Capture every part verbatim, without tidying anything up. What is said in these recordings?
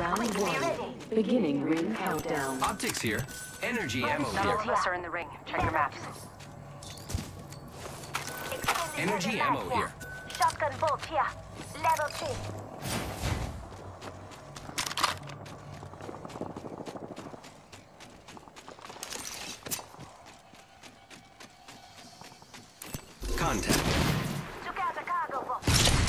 Round one. Beginning ring countdown. Optics here. Energy ammo Not all here. of us are in the ring. Check your maps. Energy ammo here. Shotgun bolt here. Level two. Contact. Took out a cargo box.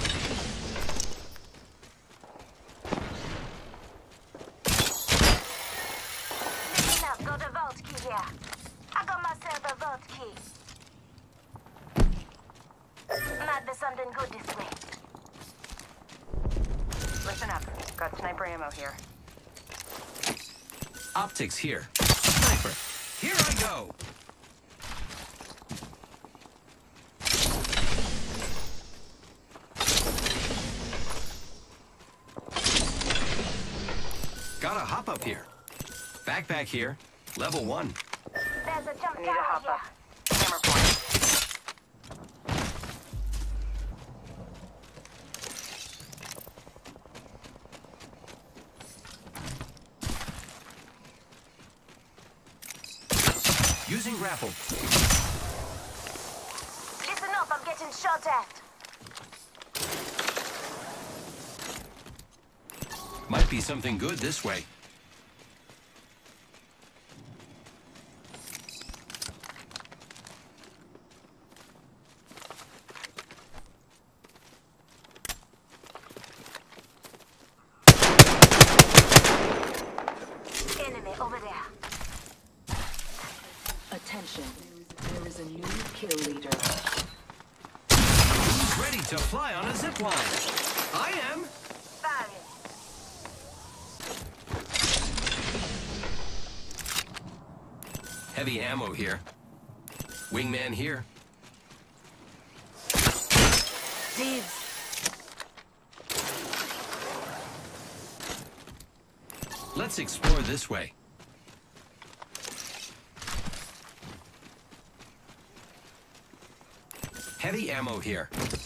Listen up, got a vault key here. I got myself a vault key. Might be something good this way. Listen up. Got sniper ammo here. Optics here. Sniper. Here I go. Gotta hop up here. Backpack here. Level one. There's a jump I need a tower hop here. up. Camera point. Using grapple. Listen up, I'm getting shot at. Might be something good this way. Enemy over there. Attention. There is a new kill leader. Who's ready to fly on a zip line? I am. Firing. Heavy ammo here. Wingman here. Thieves. Let's explore this way. Heavy ammo here.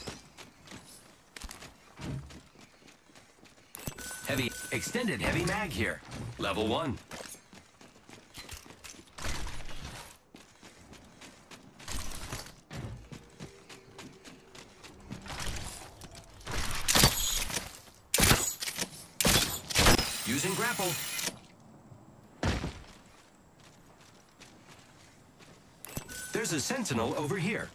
Heavy, extended heavy mag here. Level one. Using grapple. There's a sentinel over here.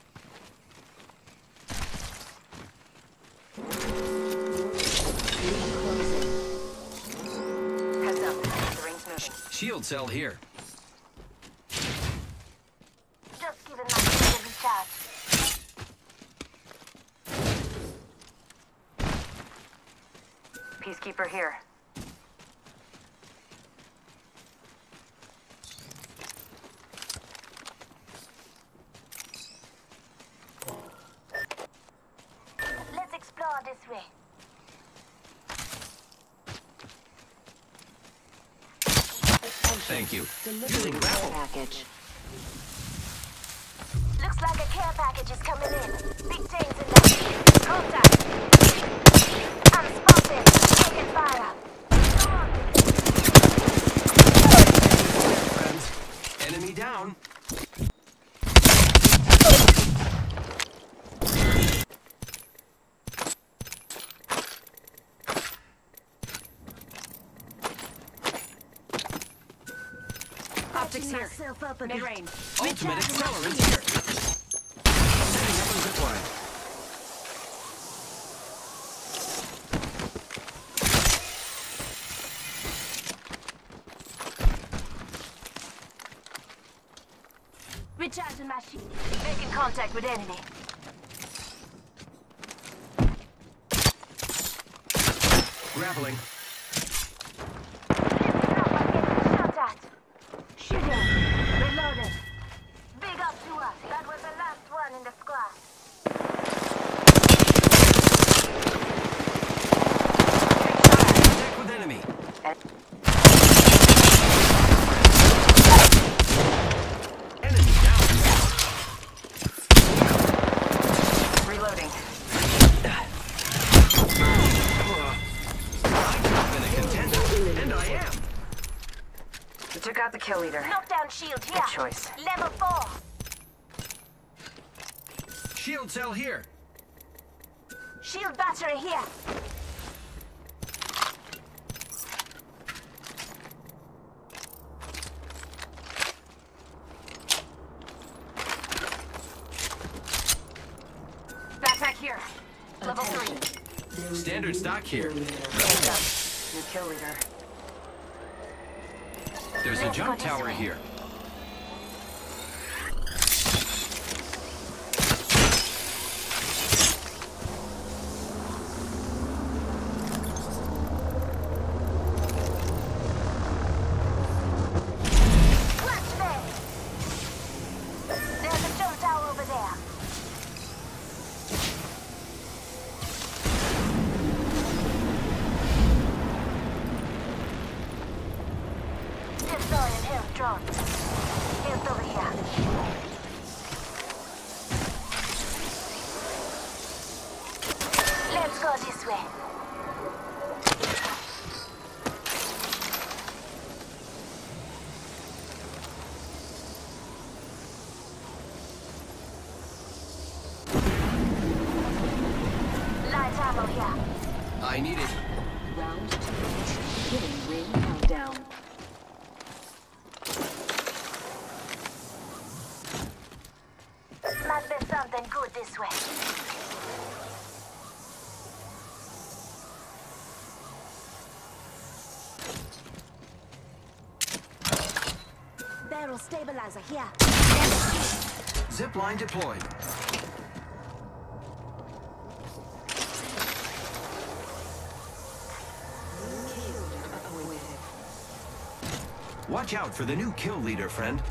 Heads up. The ring's moving. Shield cell here. Just giving my shield a recharge. Peacekeeper here. Let's explore this way. Thank you. Delivering Using care grapple. package. Looks like a care package is coming in. Big things in there. Contact. I'm spotted. Taking fire. Come on. Friends. Enemy down. Optics here. Myself up a bit. Mid-range. Ultimate accelerant here. Setting up a zip line. Recharging my shield. Making contact with enemy. Grappling. Listen up, I'm getting shot at. Shooting. Reloading. Big up to us. That was the last one in the squad. Contact with enemy. Enemy down. Reloading. I've been a contender. You took out the kill leader. Knockdown shield here. Good choice. Level four. Shield cell here. Shield battery here. Backpack here. Level three. There is a Standard new stock here. kill leader. Hands up. New kill leader. There's a jump tower here. Flashbang. There's a jump tower over there. Destroying him drone. Here's over here. Let's go this way. Light ammo here. I need it. Round two. Beginning ring countdown. Must be something good this way. Barrel stabilizer here. Zip line deployed. Watch out for the new kill leader, friend.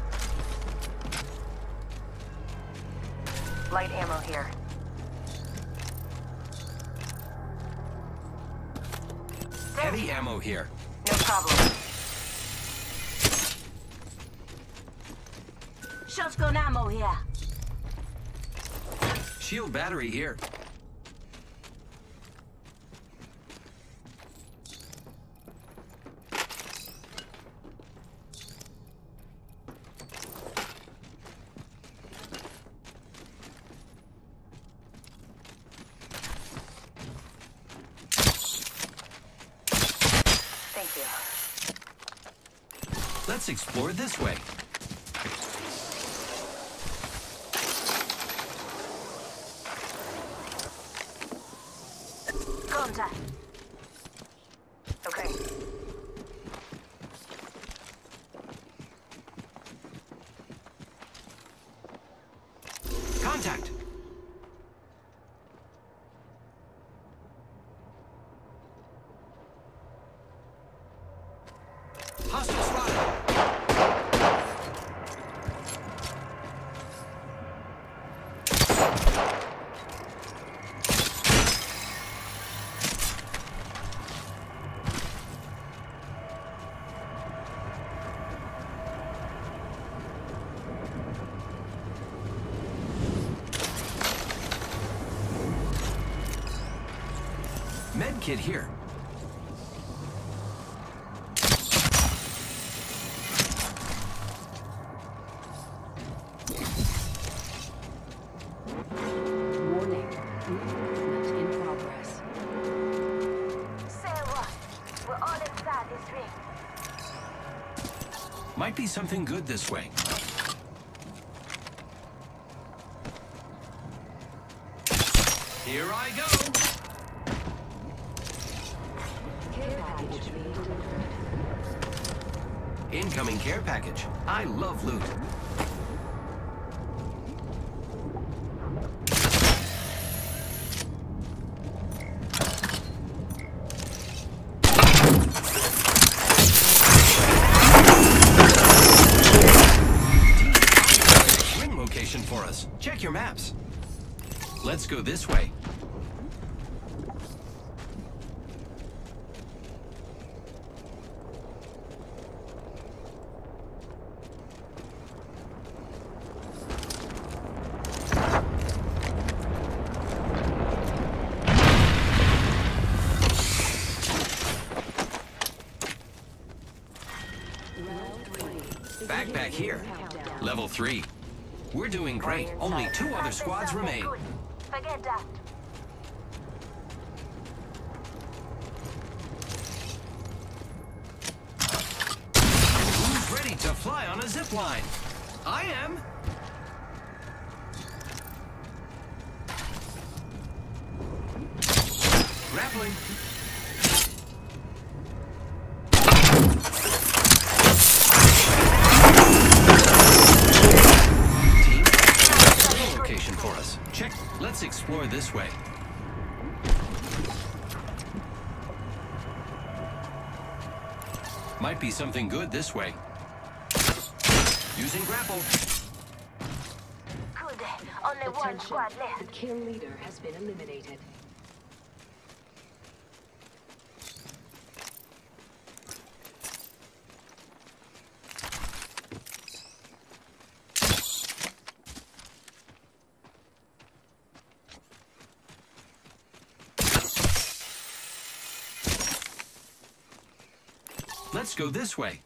Light ammo here. Heavy ammo here. No problem. Shotgun ammo here. Shield battery here. Thank you. Let's explore this way. Contact. Okay. Contact. Hostile spotted. Med kit here. Warning. Movement in progress. Say what? We're all inside this ring. Might be something good this way. Here I go. Care package being delivered. Incoming care package. I love loot. Ring location for us. Check your maps. Let's go this way. Round three. Backpack here. Level three. We're doing great. Only two other squads remain. Good. Forget that. Who's ready to fly on a zip line? I am. Grappling. Team, a location for us. Check. Let's explore this way. Might be something good this way. Using grapple. Good. Only one Attention. squad The left. kill leader has been eliminated. Let's go this way.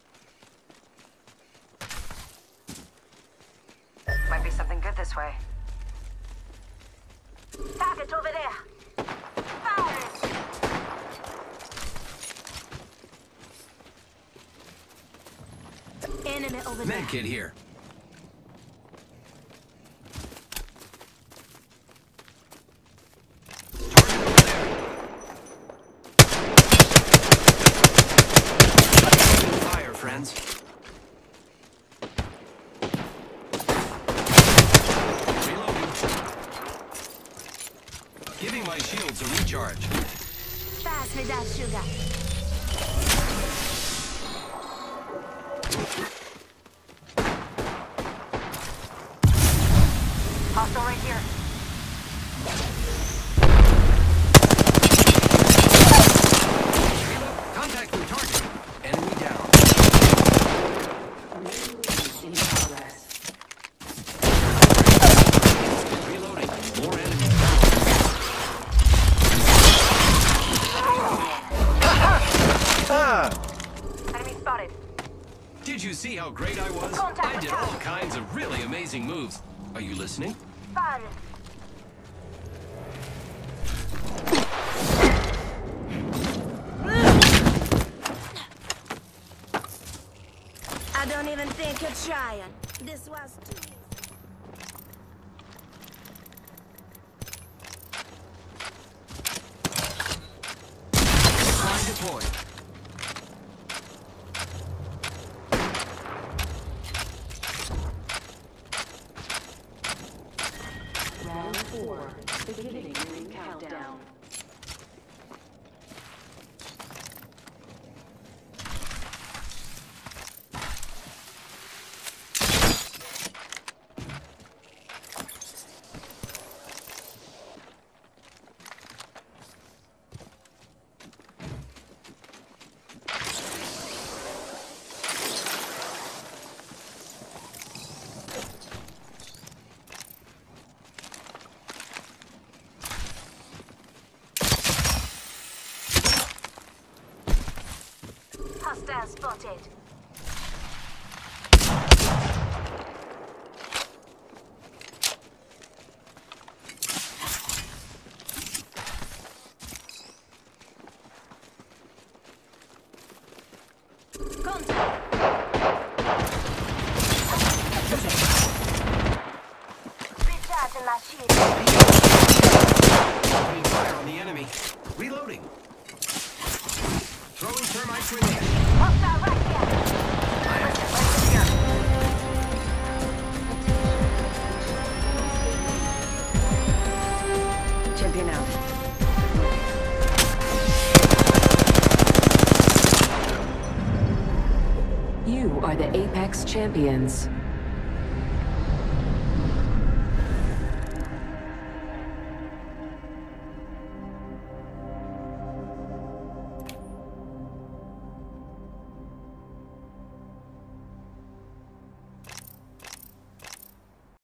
Might be something good this way. Target over there. Fire it. Enemy over there. Medkit here. Fire, friends. Reloading. Giving my shields a recharge. Pass me that sugar. Hostile right here. Contact with target. Enemy down. In progress. Reloading. More enemies down. Enemy spotted. Did you see how great I was? I did all kinds of really amazing moves. Are you listening? Fun. I don't even think you're trying. This was too easy. Time deployed. Round four. Beginning ring countdown. Hostile spotted. Contact. Recharging my shield. Opening fire on the enemy. Reloading. Throwing thermite grenade. Hostile right here. Champion out. You are the Apex Champions.